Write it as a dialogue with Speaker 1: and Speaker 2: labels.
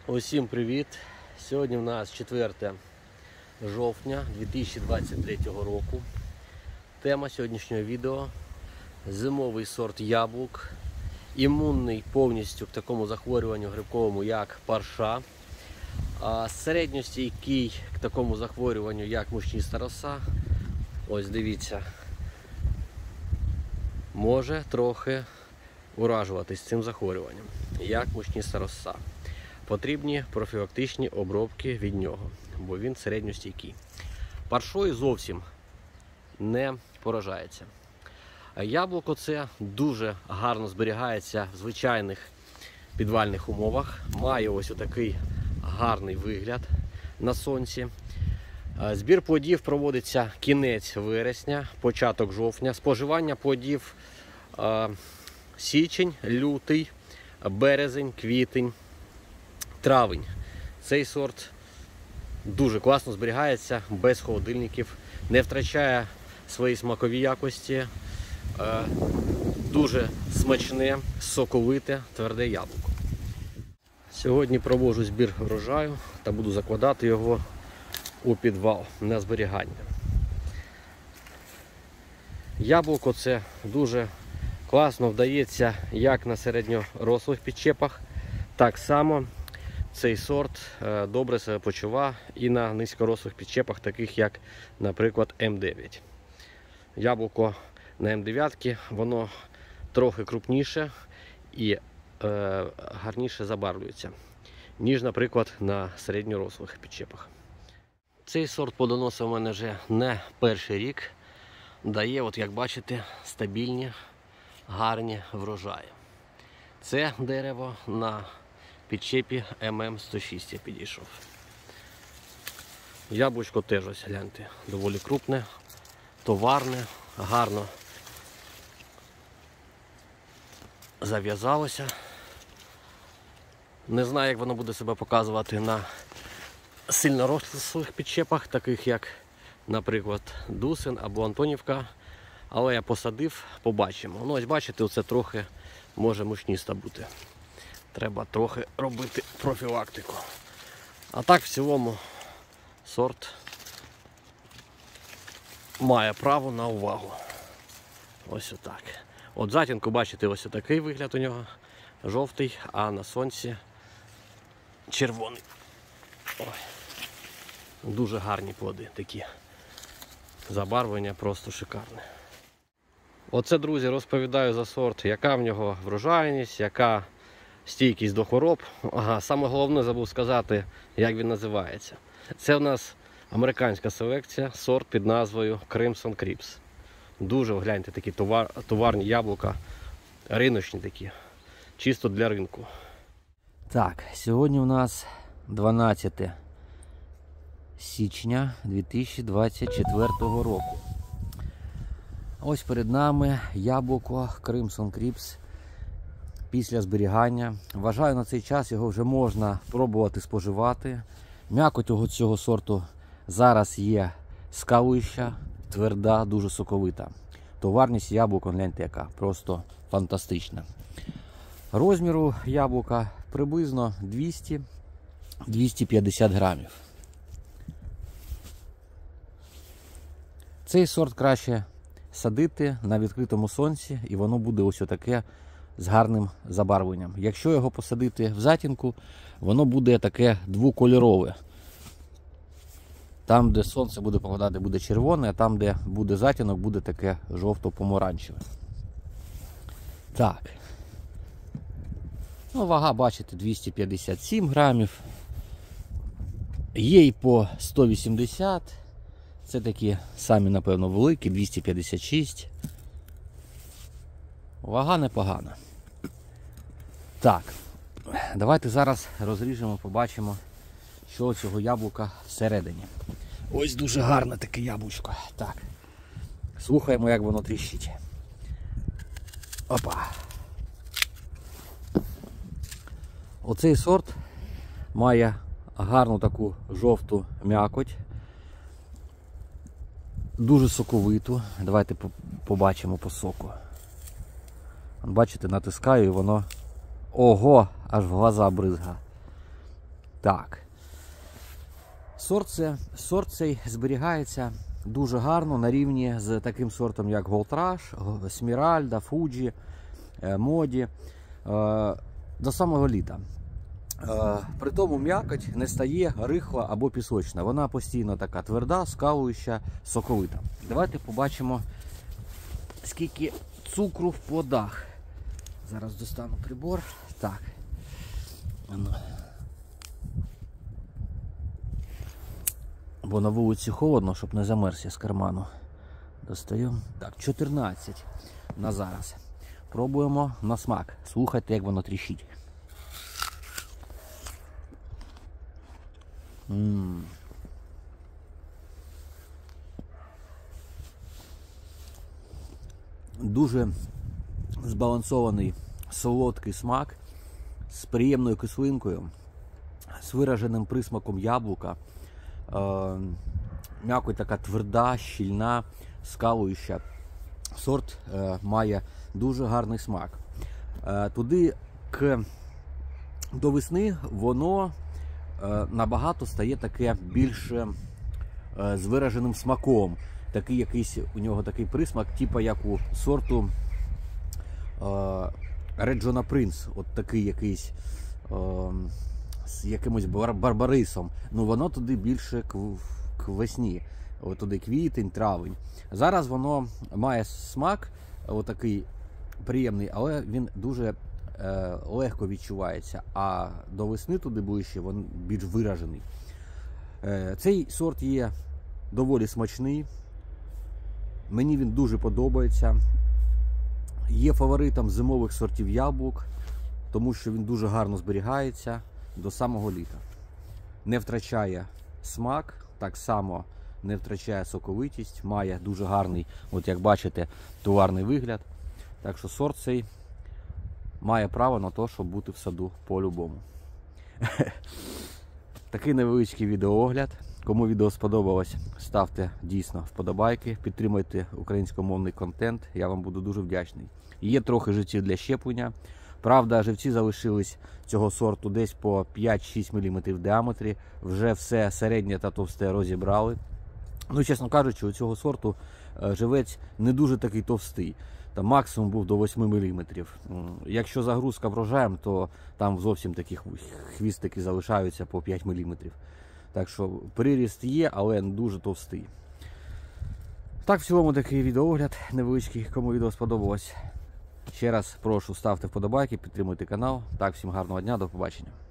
Speaker 1: Усім привіт! Сьогодні у нас 4 жовтня 2023 року. Тема сьогоднішнього відео – зимовий сорт яблук, імунний повністю к такому захворюванню грибковому, як парша, середньостійкий к такому захворюванню, як мучніста роса. Ось дивіться, може трохи уражуватись цим захворюванням, як мучніста роса. Потрібні профілактичні обробки від нього, бо він середньостійкий. Паршою зовсім не поражається. Яблуко це дуже гарно зберігається в звичайних підвальних умовах. Має ось такий гарний вигляд на сонці. Збір плодів проводиться кінець вересня, початок жовтня. Споживання плодів січень, лютий, березень, квітень, травень. Цей сорт дуже класно зберігається, без холодильників, не втрачає свої смакові якості, дуже смачне, соковите, тверде яблуко. Сьогодні проводжу збір врожаю та буду закладати його у підвал на зберігання. Яблуко це дуже класно вдається як на середньорослих підчепах, так само цей сорт добре себе почуває і на низькорослих підчепах, таких як, наприклад, М9. Яблуко на М9, воно трохи крупніше і гарніше забарвлюється, ніж, наприклад, на середньорослих підчепах. Цей сорт плодоносив у мене вже не перший рік. Дає, от як бачите, стабільні, гарні врожаї. Це дерево на підчепі ММ106 я підійшов. Яблучко теж, ось гляньте, доволі крупне, товарне, гарно зав'язалося. Не знаю, як воно буде себе показувати на сильнорослих підчепах, таких як, наприклад, Дусин або Антонівка. Але я посадив, побачимо. Ну, ось бачите, оце трохи може мучніста бути. Треба трохи робити профілактику. А так, в цілому, сорт має право на увагу. Ось отак. От затінку, бачите, ось такий вигляд у нього. Жовтий, а на сонці червоний. Ой. Дуже гарні плоди такі. Забарвлення просто шикарне. Оце, друзі, розповідаю за сорт, яка в нього врожайність, яка стійкість до хвороб. Ага, саме головне забув сказати, як він називається. Це у нас американська селекція, сорт під назвою Crimson Crips. Дуже, гляньте, такі товарні яблука, риночні такі, чисто для ринку. Так, сьогодні у нас 12 січня 2024 року. Ось перед нами яблуко Crimson Crips після зберігання. Вважаю, на цей час його вже можна пробувати споживати. М'якоть цього сорту зараз є скалуюча, тверда, дуже соковита. Товарність яблука, гляньте яка, просто фантастична. Розміру яблука приблизно 200-250 грамів. Цей сорт краще садити на відкритому сонці, і воно буде ось таке з гарним забарвленням. Якщо його посадити в затінку, воно буде таке двокольорове. Там, де сонце буде попадати, буде червоне, а там, де буде затінок, буде таке жовто-помаранчеве. Так. Ну, вага, бачите, 257 грамів. Є і по 180. Це такі самі, напевно, великі, 256. Вага непогана. Так, давайте зараз розріжемо, побачимо, що у цього яблука всередині. Ось дуже гарне таке яблучко. Так, слухаємо, як воно тріщить. Опа. Оцей сорт має гарну таку жовту м'якоть. Дуже соковиту. Давайте побачимо по соку. Бачите, натискаю і воно, ого, аж в глаза бризга.
Speaker 2: Так. Сорт цей зберігається дуже гарно на рівні з таким сортом, як Gold Rush, Сміральда, Фуджі, Моді до самого літа. При тому м'якоть не стає рихла або пісочна. Вона постійно така тверда, скалуюча, соковита. Давайте побачимо, скільки цукру в плодах. Зараз достану прибор. Так. Бо на вулиці холодно, щоб не замерз я з карману. Достаю. Так, 14 на зараз. Пробуємо на смак. Слухайте, як воно тріщить. Дуже збалансований солодкий смак з приємною кислинкою, з вираженим присмаком яблука. М'якоть така тверда, щільна, скалуюча. Сорт має дуже гарний смак. Туди до весни воно набагато стає таке більш з вираженим смаком. Такий якийсь у нього такий присмак, типу як у сорту Реджона Принц. От такий якийсь з якимось барбарисом. Ну воно туди більше к весні. От туди квітень, травень. Зараз воно має смак отакий приємний, але він дуже легко відчувається. А до весни туди ближче він більш виражений. Цей сорт є доволі смачний. Мені він дуже подобається. Є фаворитом зимових сортів яблук, тому що він дуже гарно зберігається до самого літа. Не втрачає смак, так само не втрачає соковитість, має дуже гарний, от як бачите, товарний вигляд. Так що сорт цей має право на те, щоб бути в саду по-любому. Такий невеличкий відеоогляд. Кому відео сподобалось, ставте дійсно вподобайки, підтримуйте українськомовний контент, я вам буду дуже вдячний. Є трохи живців для щеплення. Правда, живці залишились цього сорту десь по 5-6 мм в діаметрі. Вже все середнє та товсте розібрали. Ну, чесно кажучи, у цього сорту живець не дуже такий товстий. Там максимум був до 8 мм. Якщо загрузка врожаєм, то там зовсім такі хвістики залишаються по 5 мм. Так що приріст є, але не дуже товстий. Так, в цілому такий відеоогляд невеличкий. Кому відео сподобалось, ще раз прошу, ставте вподобайки, підтримуйте канал. Так, всім гарного дня, до побачення.